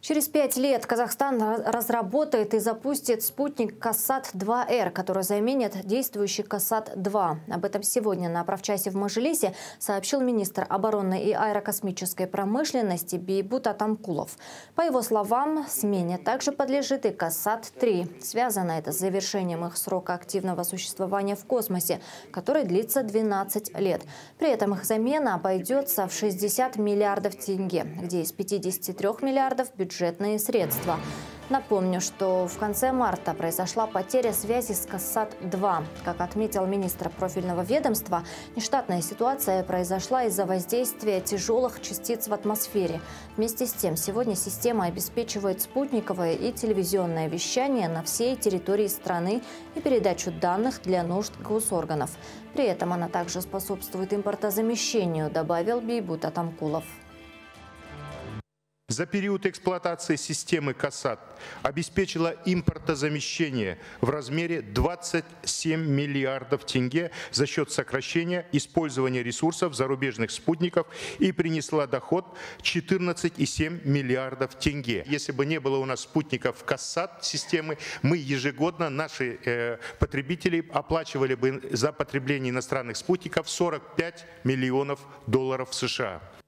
Через 5 лет Казахстан разработает и запустит спутник «Кассат-2Р», который заменит действующий «Кассат-2». Об этом сегодня на правчасе в Мажилисе сообщил министр оборонной и аэрокосмической промышленности Бейбут Атамкулов. По его словам, смене также подлежит и «Кассат-3». Связано это с завершением их срока активного существования в космосе, который длится 12 лет. При этом их замена обойдется в 60 миллиардов тенге, где из 53 миллиардов бюджетные средства. Напомню, что в конце марта произошла потеря связи с «Кассат-2». Как отметил министр профильного ведомства, нештатная ситуация произошла из-за воздействия тяжелых частиц в атмосфере. Вместе с тем, сегодня система обеспечивает спутниковое и телевизионное вещание на всей территории страны и передачу данных для нужд госорганов. При этом она также способствует импортозамещению, добавил Бейбут Атамкулов. За период эксплуатации системы «Кассат» обеспечила импортозамещение в размере 27 миллиардов тенге за счет сокращения использования ресурсов зарубежных спутников и принесла доход 14,7 миллиардов тенге. Если бы не было у нас спутников «Кассат» системы, мы ежегодно, наши потребители, оплачивали бы за потребление иностранных спутников 45 миллионов долларов США.